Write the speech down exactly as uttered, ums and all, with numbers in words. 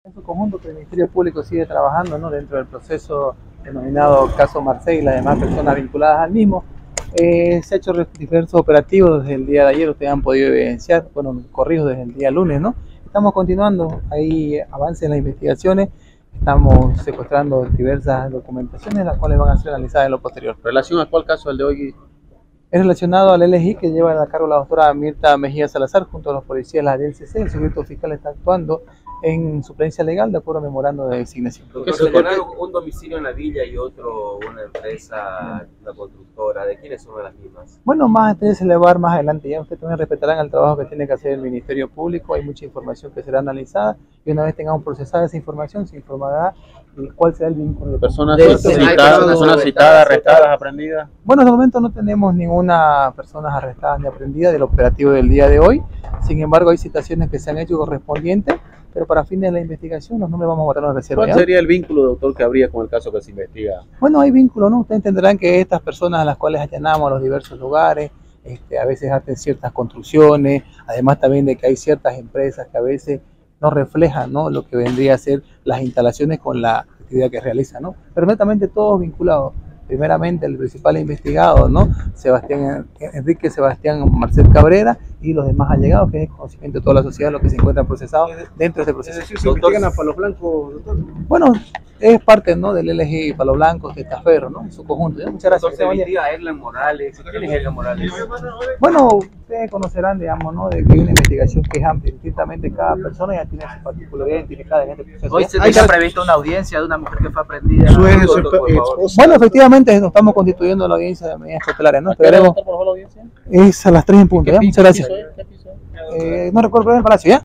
En su conjunto, que el Ministerio Público sigue trabajando, ¿no?, dentro del proceso denominado caso Marcé y las demás personas vinculadas al mismo. Eh, se ha hecho diversos operativos desde el día de ayer, ustedes han podido evidenciar, bueno, corridos desde el día lunes, ¿no? Estamos continuando, hay avances en las investigaciones, estamos secuestrando diversas documentaciones, las cuales van a ser analizadas en lo posterior. ¿En relación a cuál caso, el de hoy? Es relacionado al L G I que lleva a cargo la doctora Mirta Mejía Salazar junto a los policías de la D L C C. El sujeto fiscal está actuando en suplencia legal de acuerdo al memorando de designación. ¿Qué se señalaron un domicilio en la villa y otro una empresa, una constructora? ¿De quiénes son las mismas? Bueno, más detalles se le va a dar más adelante. Ya ustedes también respetarán el trabajo que tiene que hacer el Ministerio Público. Hay mucha información que será analizada y una vez tengamos procesada esa información se informará cuál será el vínculo. De personas citadas, personas citadas, arrestadas, aprendidas. Bueno, de momento no tenemos ninguna persona arrestada ni aprendida del operativo del día de hoy. Sin embargo, hay citaciones que se han hecho correspondientes, pero para fines de la investigación los nombres vamos a guardar en reserva. ¿Cuál sería el vínculo, doctor, que habría con el caso que se investiga? Bueno, hay vínculo, ¿no? Ustedes entenderán que estas personas a las cuales allanamos a los diversos lugares, este, a veces hacen ciertas construcciones, además también de que hay ciertas empresas que a veces no reflejan, ¿no?, lo que vendría a ser las instalaciones con la actividad que realizan, ¿no? Pero netamente todos vinculados. Primeramente el principal investigado, ¿no?, Sebastián Enrique Sebastián Marcel Cabrera, y los demás allegados, que es conocimiento de toda la sociedad, los que se encuentran procesados dentro de este proceso. Es decir, ¿se investigan a Palos Blancos, doctor? Bueno, es parte, ¿no?, del L G I Palos Blancos, de Testaferro, ¿no?, en su conjunto. Muchas gracias. Entonces, se investiga a Erlen Morales. ¿Quién es Erlen Morales? Bueno, ustedes conocerán, digamos, ¿no?, de que hay una investigación que es amplia. Ciertamente cada persona ya tiene su particularidad identificada en este proceso. Hoy se ha previsto una audiencia de una mujer que fue aprendida. Su ex esposa. Bueno, efectivamente nos estamos constituyendo la audiencia de medidas cautelares, ¿no? Esperaremos. ¿Por favor, la audiencia? Es a las tres en punto, ¿ya? Muchas gracias. ¿Qué piso? Eh, no recuerdo, pero en el Palacio, ¿ya?